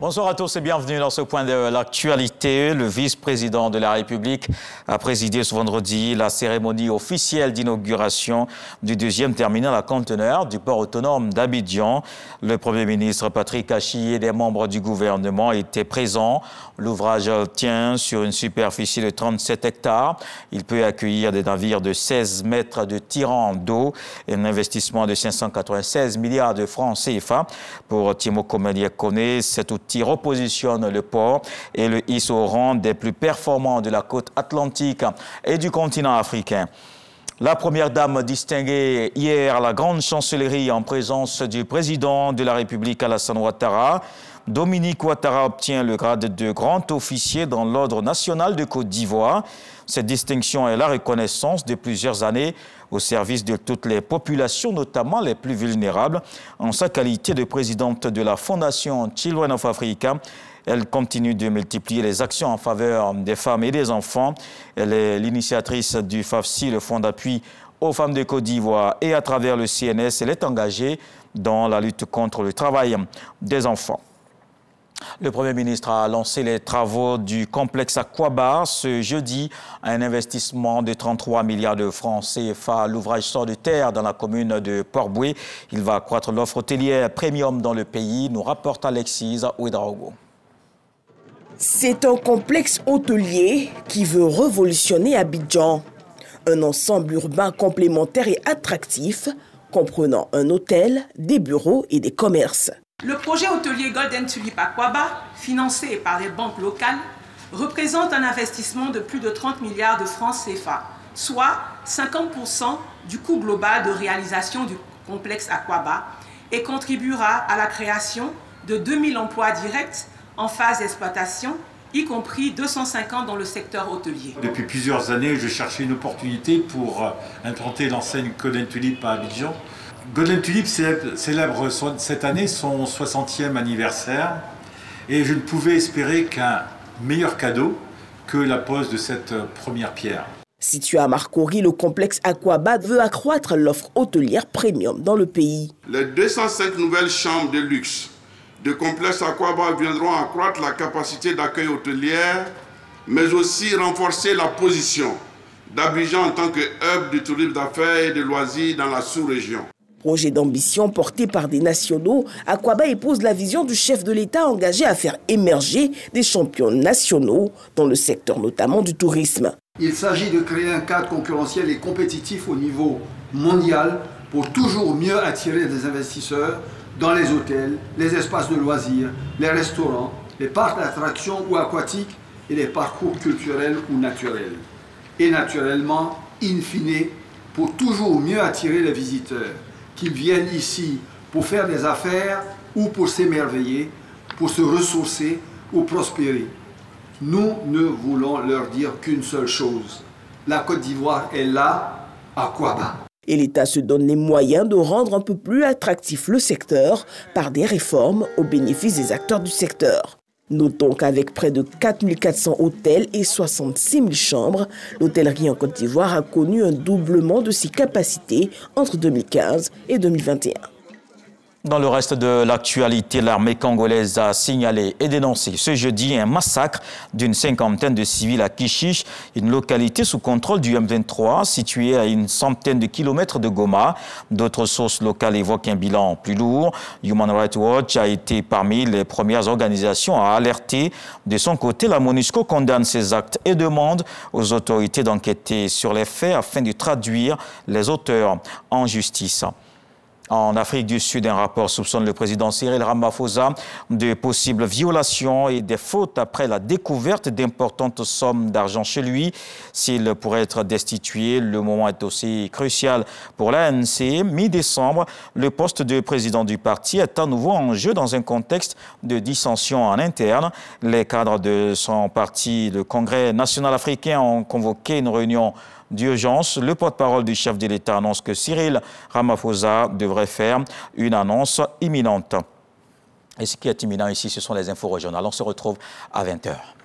Bonsoir à tous et bienvenue dans ce point de l'actualité. Le vice-président de la République a présidé ce vendredi la cérémonie officielle d'inauguration du deuxième terminal à conteneurs du port autonome d'Abidjan. Le Premier ministre Patrick Achié et des membres du gouvernement étaient présents. L'ouvrage tient sur une superficie de 37 hectares. Il peut accueillir des navires de 16 mètres de tirant d'eau et un investissement de 596 milliards de francs CFA. Pour Timo Komelie-Kone, cet outil repositionne le port et le hisse au rang des plus performants de la côte atlantique et du continent africain. La première dame distinguée hier à la grande chancellerie en présence du président de la République Alassane Ouattara. Dominique Ouattara obtient le grade de grand officier dans l'Ordre national de Côte d'Ivoire. Cette distinction est la reconnaissance de plusieurs années au service de toutes les populations, notamment les plus vulnérables. En sa qualité de présidente de la Fondation Children of Africa, elle continue de multiplier les actions en faveur des femmes et des enfants. Elle est l'initiatrice du FAFSI, le Fonds d'appui aux femmes de Côte d'Ivoire, et à travers le CNS, elle est engagée dans la lutte contre le travail des enfants. Le Premier ministre a lancé les travaux du complexe Aquaba ce jeudi. Un investissement de 33 milliards de francs CFA. L'ouvrage sort de terre dans la commune de Port-Boué. Il va accroître l'offre hôtelière premium dans le pays, nous rapporte Alexis Ouedraogo. C'est un complexe hôtelier qui veut révolutionner Abidjan. Un ensemble urbain complémentaire et attractif, comprenant un hôtel, des bureaux et des commerces. Le projet hôtelier Golden Tulip Aquaba, financé par les banques locales, représente un investissement de plus de 30 milliards de francs CFA, soit 50% du coût global de réalisation du complexe Aquaba, et contribuera à la création de 2000 emplois directs en phase d'exploitation, y compris 250 dans le secteur hôtelier. Depuis plusieurs années, je cherchais une opportunité pour implanter l'enseigne Golden Tulip à Abidjan. Golden Tulip célèbre cette année son 60e anniversaire et je ne pouvais espérer qu'un meilleur cadeau que la pose de cette première pierre. Situé à Marcory, le complexe Aquaba veut accroître l'offre hôtelière premium dans le pays. Les 205 nouvelles chambres de luxe du complexe Aquaba viendront accroître la capacité d'accueil hôtelière, mais aussi renforcer la position d'Abidjan en tant que hub du tourisme d'affaires et de loisirs dans la sous-région. Projet d'ambition porté par des nationaux, Aquaba épouse la vision du chef de l'État engagé à faire émerger des champions nationaux dans le secteur notamment du tourisme. Il s'agit de créer un cadre concurrentiel et compétitif au niveau mondial pour toujours mieux attirer des investisseurs dans les hôtels, les espaces de loisirs, les restaurants, les parcs d'attractions ou aquatiques et les parcours culturels ou naturels. Et naturellement, in fine, pour toujours mieux attirer les visiteurs, qu'ils viennent ici pour faire des affaires ou pour s'émerveiller, pour se ressourcer ou prospérer. Nous ne voulons leur dire qu'une seule chose. La Côte d'Ivoire est là, Aquaba. Et l'État se donne les moyens de rendre un peu plus attractif le secteur par des réformes au bénéfice des acteurs du secteur. Notons qu'avec près de 4400 hôtels et 66 000 chambres, l'hôtellerie en Côte d'Ivoire a connu un doublement de ses capacités entre 2015 et 2021. Dans le reste de l'actualité, l'armée congolaise a signalé et dénoncé ce jeudi un massacre d'une cinquantaine de civils à Kishish, une localité sous contrôle du M23 située à une centaine de kilomètres de Goma. D'autres sources locales évoquent un bilan plus lourd. Human Rights Watch a été parmi les premières organisations à alerter. De son côté, la MONUSCO condamne ces actes et demande aux autorités d'enquêter sur les faits afin de traduire les auteurs en justice. En Afrique du Sud, un rapport soupçonne le président Cyril Ramaphosa de possibles violations et des fautes après la découverte d'importantes sommes d'argent chez lui. S'il pourrait être destitué, le moment est aussi crucial pour l'ANC. Mi-décembre, le poste de président du parti est à nouveau en jeu dans un contexte de dissension en interne. Les cadres de son parti, le Congrès national africain, ont convoqué une réunion d'urgence. Le porte-parole du chef de l'État annonce que Cyril Ramaphosa devrait faire une annonce imminente. Et ce qui est imminent ici, ce sont les infos régionales. On se retrouve à 20h.